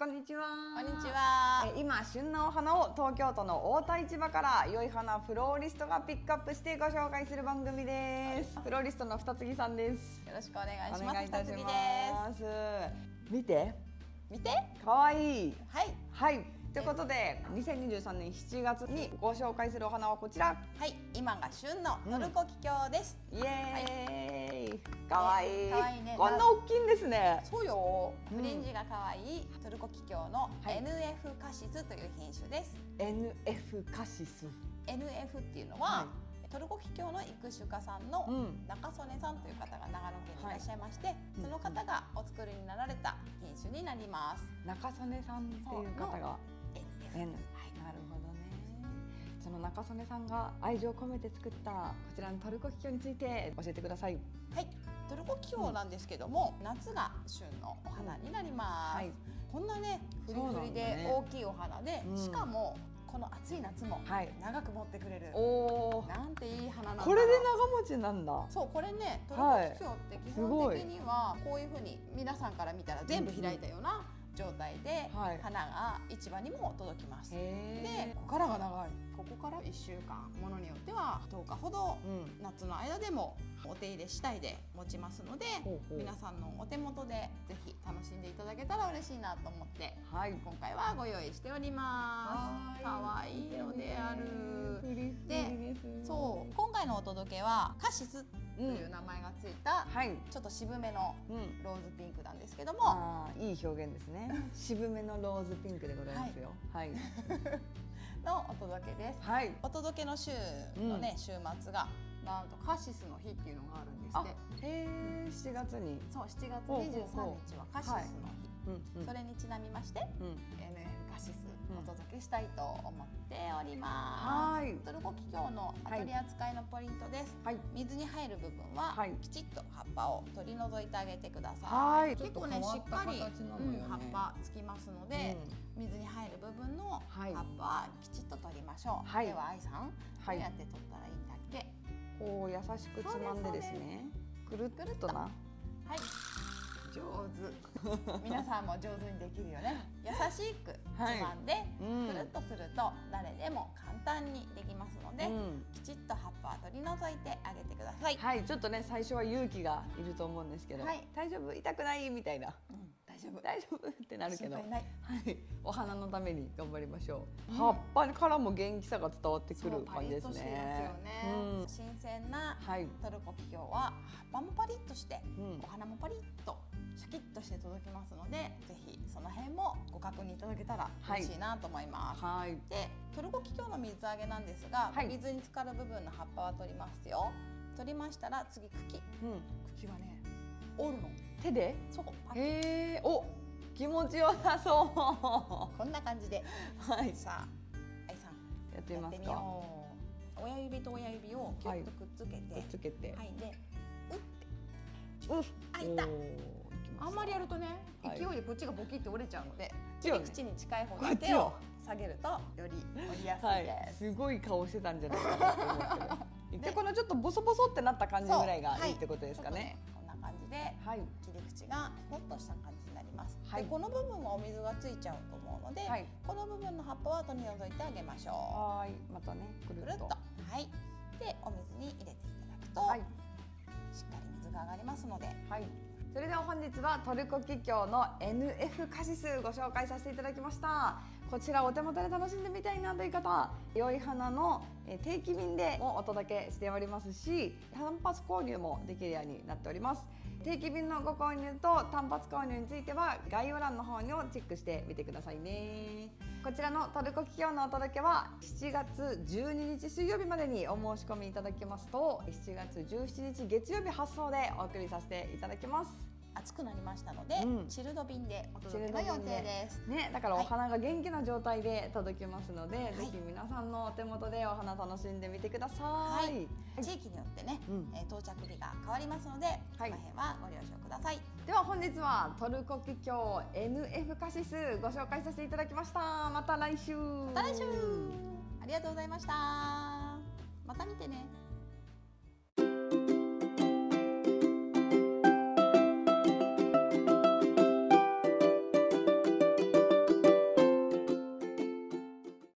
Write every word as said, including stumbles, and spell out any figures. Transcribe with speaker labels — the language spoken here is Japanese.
Speaker 1: こんにちは。
Speaker 2: こんにちは。
Speaker 1: え今旬なお花を東京都の大田市場から良い花フローリストがピックアップしてご紹介する番組です。フローリストの二木さんです。
Speaker 2: よろしくお願いします。
Speaker 1: お願いいたし
Speaker 2: 二木
Speaker 1: ます。見て
Speaker 2: 見て
Speaker 1: 可愛い。
Speaker 2: はい
Speaker 1: はいということでにせんにじゅうさんねんしちがつにご紹介するお花はこちら。
Speaker 2: はい、今が旬のトルコキキョウです。
Speaker 1: イエーイ、可愛い。
Speaker 2: 可愛いね。
Speaker 1: こんな大きいんですね。
Speaker 2: そうよ。
Speaker 1: うん
Speaker 2: フリンジが可愛いトルコキキョウの
Speaker 1: はい
Speaker 2: エヌエフ カシスという品種です。
Speaker 1: エヌエフ カシス。
Speaker 2: エヌエフ っていうのは、
Speaker 1: は
Speaker 2: トルコキキョウの育種家さんの
Speaker 1: うん
Speaker 2: 中曽根さんという方が長野県にいらっしゃいまして、
Speaker 1: い
Speaker 2: その方がお作りになられた品種になります。
Speaker 1: 中曽根さんっていう方が。
Speaker 2: エヌエフ
Speaker 1: N、なるほどね。その中曽根さんが愛情を込めて作ったこちらのトルコキキョウについて教えてください。
Speaker 2: はい、トルコキキョウなんですけども、夏が旬のお花になります。
Speaker 1: はい
Speaker 2: こんなね、フリ
Speaker 1: そう
Speaker 2: フリ
Speaker 1: なんだね
Speaker 2: で大きいお花で、
Speaker 1: うん
Speaker 2: しかもこの暑い夏も
Speaker 1: はい
Speaker 2: 長く持ってくれる。
Speaker 1: おお、
Speaker 2: なんていい花なんだろう。
Speaker 1: これで長持ちなんだ。
Speaker 2: そう、これね、トルコキキョウって基本的にはこういう風に皆さんから見たら全部開いたような状態で
Speaker 1: はい
Speaker 2: 花が市場にも届きます。
Speaker 1: へ
Speaker 2: で、ここからが長い。ここからいっしゅうかん、ものによってはとおかほど
Speaker 1: うん
Speaker 2: 夏の間でもお手入れ次第で持ちますので、
Speaker 1: ほうほう
Speaker 2: 皆さんのお手元でぜひ楽しんでいただけたら嬉しいなと思って
Speaker 1: はい。
Speaker 2: 今回はご用意しております。可愛いのである。
Speaker 1: フリフリです。
Speaker 2: そう今回のお届けはカシスという名前がついた、
Speaker 1: はい。
Speaker 2: ちょっと渋めの
Speaker 1: うん。
Speaker 2: ローズピンクなんですけども、
Speaker 1: ああ、いい表現ですね。渋めのローズピンクでございますよ。はい。
Speaker 2: のお届けです。
Speaker 1: はい。
Speaker 2: お届けの週のね、週末がなんとカシスの日っていうのがあるんですっ
Speaker 1: あ
Speaker 2: て。、
Speaker 1: へえ、しちがつに。
Speaker 2: そう、しちがつ
Speaker 1: ほうほうほう
Speaker 2: にじゅうさんにちはカシスの日、
Speaker 1: うんうん。
Speaker 2: それにちなみまして
Speaker 1: うん。
Speaker 2: エヌエフ カシス
Speaker 1: うん
Speaker 2: お届けしたいと思っております。
Speaker 1: はい
Speaker 2: トルコキキョウの取り扱いのポイントです。
Speaker 1: はい。
Speaker 2: 水に入る部分は、
Speaker 1: はい
Speaker 2: きちっと葉っぱを取り除いてあげてください。
Speaker 1: はい
Speaker 2: 結構ね
Speaker 1: ちょっと
Speaker 2: しっかり、
Speaker 1: 変わった形なのよね
Speaker 2: うん葉っぱつきますので、水に入る部分の葉っぱはきちっと取りましょう。
Speaker 1: はい
Speaker 2: では愛さん、ど
Speaker 1: はい
Speaker 2: うやって取ったらいいんだっけ？
Speaker 1: こう優しくつまんでですね。くるっとな。
Speaker 2: はい。上手。皆さんも上手にできるよね。優しくつまんで、
Speaker 1: うん
Speaker 2: くるっとすると誰でも簡単にできますので、
Speaker 1: うん
Speaker 2: きちっと葉っぱは取り除いてあげてください。
Speaker 1: はい、ちょっとね最初は勇気がいると思うんですけど、
Speaker 2: はい
Speaker 1: 大丈夫痛くないみたいな、
Speaker 2: うん大丈夫。
Speaker 1: 大丈夫ってなるけど、
Speaker 2: 心配ない。
Speaker 1: はい、お花のために頑張りましょう。
Speaker 2: うん
Speaker 1: 葉っぱからも元気さが伝わってくる
Speaker 2: そうパリッ
Speaker 1: 感じです
Speaker 2: としてます
Speaker 1: ね
Speaker 2: よね。
Speaker 1: うん
Speaker 2: 新鮮な
Speaker 1: はい、
Speaker 2: トルコキキョウは葉っぱもパリッとして、
Speaker 1: うん
Speaker 2: お花もパリッとシャキッとして届きますので、ぜひその辺もご確認いただけたら嬉しいなと思います。
Speaker 1: はい、
Speaker 2: で、トルコキキョウの水揚げなんですが、
Speaker 1: はい
Speaker 2: 水に浸かる部分の葉っぱは取りますよ。取りましたら次茎、
Speaker 1: うん、
Speaker 2: 茎はね折るの。
Speaker 1: 手で、
Speaker 2: そう、パッ
Speaker 1: へえ、お、気持ちよさそう。
Speaker 2: こんな感じで。
Speaker 1: はい、
Speaker 2: さあ、愛さん
Speaker 1: やってみ
Speaker 2: やってみ
Speaker 1: ますか。
Speaker 2: よう。親指と親指をギュッとくっつけて、
Speaker 1: くっつけて、
Speaker 2: はい、で、うって。
Speaker 1: うっ、
Speaker 2: あいた
Speaker 1: おーいきました
Speaker 2: あんまりやるとね、
Speaker 1: はい
Speaker 2: 勢いでこっちがボキって折れちゃうので、
Speaker 1: ちをね
Speaker 2: 口に近い方
Speaker 1: こっちを
Speaker 2: の手を下げるとより折りやす
Speaker 1: はいい
Speaker 2: で、す。
Speaker 1: すごい顔してたんじゃないかなと思うけど。で、このちょっとボソボソってなった感じぐらいがいいってことですかね。
Speaker 2: そうはいちょっとねこんな感じで
Speaker 1: はい、
Speaker 2: 切り口がポッとした感じになります。
Speaker 1: はい
Speaker 2: でこの部分はお水がついちゃうと思うので、
Speaker 1: はい
Speaker 2: この部分の葉っぱは取り除いてあげましょ
Speaker 1: はーい、またね、く
Speaker 2: う。
Speaker 1: るっと。
Speaker 2: くるっと、はい。でお水に入れていただくと、
Speaker 1: はい、
Speaker 2: しっかり水が上がりますので、
Speaker 1: はい。それでは本日はトルコキキョウの エヌエフ カシスご紹介させていただきました。こちらお手元で楽しんでみたいなという方、良い花のえー定期便でもお届けしておりますし、単発購入もできるようになっております。定期便のご購入と単発購入については概要欄の方をチェックしてみてくださいね。こちらのトルコキキョウのお届けはしちがつじゅうににち水曜日までにお申し込みいただきますと、しちがつじゅうしちにち月曜日発送でお送りさせていただきます。
Speaker 2: 暑くなりましたので、
Speaker 1: うん
Speaker 2: チルド便でお届けの予定です。
Speaker 1: ね、だからお花が元気な状態で届きますので、
Speaker 2: い
Speaker 1: ぜひ皆さんのお手元でお花楽しんでみてください。
Speaker 2: はい地域によってね、
Speaker 1: うん
Speaker 2: えー到着日が変わりますので、
Speaker 1: はい
Speaker 2: この辺はご了承ください。
Speaker 1: では本日はトルコキキョウ エヌエフ カシスご紹介させていただきました。また来週。
Speaker 2: また来週。ありがとうございました。また見てね。